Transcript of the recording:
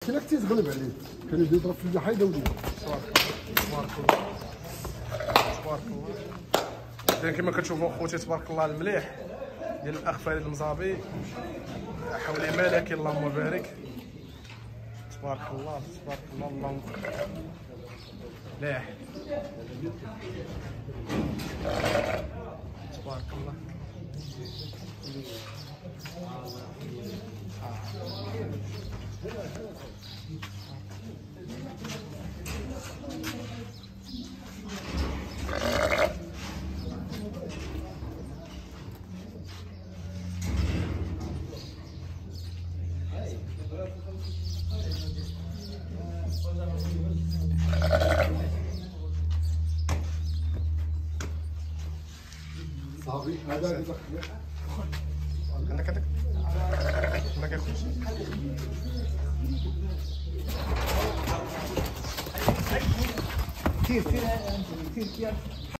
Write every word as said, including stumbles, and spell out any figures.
كاين كنتي تغلب عليه، كان يبدا يضرب في اللحيه دوليه. تبارك الله تبارك الله. اذا كما كتشوفوا خوتي تبارك الله المليح ديال الاخ فريد المزابي، حولي ملكي اللهم بارك. تبارك الله تبارك الله اللهم مليح تبارك الله. صافي هذا عندك هذاك عندك اخويا كثير كثير كثير